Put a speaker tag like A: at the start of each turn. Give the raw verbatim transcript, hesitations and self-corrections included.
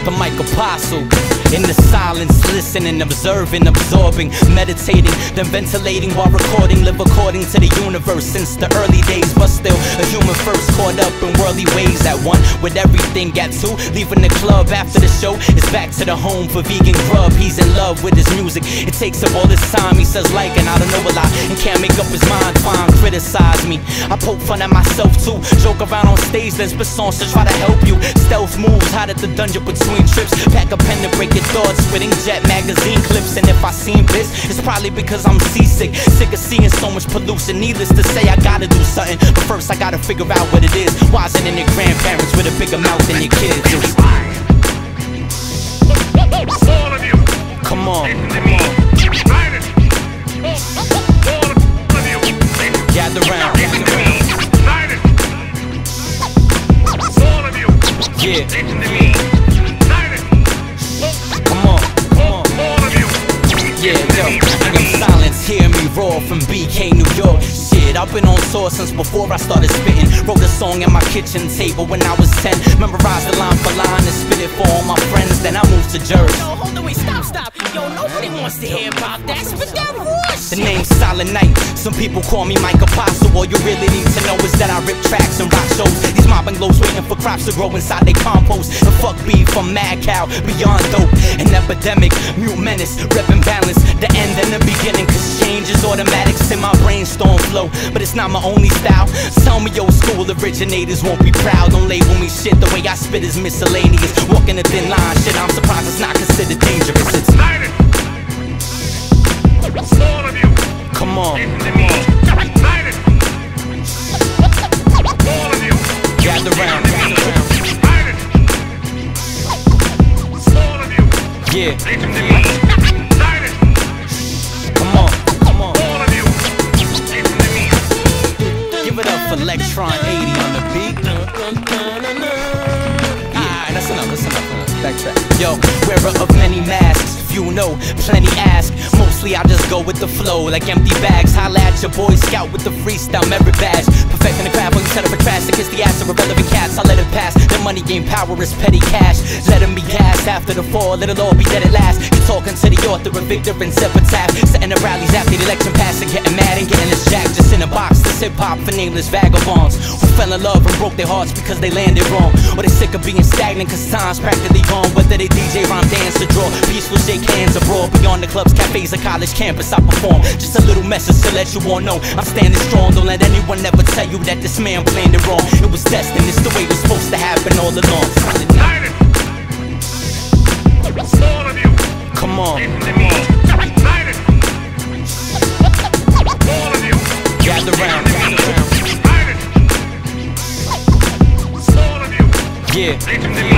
A: the mic apostle. In the silence, listening, observing, absorbing, meditating, then ventilating while recording. Live according to the universe since the early days, but still a human first, caught up in worldly ways. At one with everything, got two, leaving the club after the show. It's back to the home for vegan grub. He's in love with his music. It takes up all his time. He says like, and I don't know a lot, and can't make up his mind. Fine, criticize me. I poke fun at myself too. Joke around on stage, then spit songs to try to help you. Stealth moves, hide at the dungeon between trips. Pack a pen to break your thoughts, spitting jet magazine clips. And if I seem pissed, it's probably because I'm seasick. Sick of seeing so much pollution. Needless to say, I gotta do something, but first I gotta figure out what it is. Why isn't it your grandparents with a bigger mouth than your kids? It's all of you. Come on, come on. Gather round, gather round. Yeah. Come on, come on. Yeah, yo, I am silence, hear me roar from B K, New York. Shit, I've been on tour since before I started spitting. Wrote a song at my kitchen table when I was ten. Memorized the line for line and spit it for all my friends. Then I moved to Jersey.
B: Yo, hold on, wait, stop, stop. Yo, nobody wants to hear about that. Spit that bullshit.
A: The name's Silent Night. Some people call me Mike Apostle. All you really need to know is that I rip tracks and rock shows. These mobbing glows waiting for crops to grow inside their compost. And fuck beef from Mad Cow, beyond dope. An epidemic, mute menace, reppin' balance. The end and the beginning, cause change is automatic. In my brainstorm flow, but it's not my only style. Tell me old school originators won't be proud. Don't label me shit, the way I spit is miscellaneous. Walking a thin line, shit, I'm surprised it's not considered dangerous. It's all of you. Come on, come on. All of you. Gather round, gather round. All of you. Yeah. Come on, come on. All of you. Give it up for Electron eighty on the beat. Alright, that's enough, that's enough. Backtrack. Yo, wearer of many masks. You know, plenty ask. Mostly I just go with the flow, like empty bags. Holla at your boy scout with the freestyle merit badge. Perfecting the craft when you set up a trash against the ass of irrelevant cats. I let it pass. The money game power is petty cash. Let him be gassed after the fall. Let it all be dead at last. You're talking to the author of Victor and epitaph. Setting the rallies after the election pass and getting mad and getting this jack just in a box. This hip hop for nameless vagabonds who fell in love and broke their hearts because they landed wrong, or they sick of being stagnant cause time's practically gone. Whether they D J, rhyme, dance, or draw, peaceful shake hands abroad. Beyond the clubs, cafes, or college campus I perform. Just a little message to let you all know I'm standing strong. Don't let anyone ever tell you that this man planned it wrong. It was destined, it's the way it was supposed to happen all along. All of you. Come on, come on. All of you. Gather round, gather round. All of you. Yeah.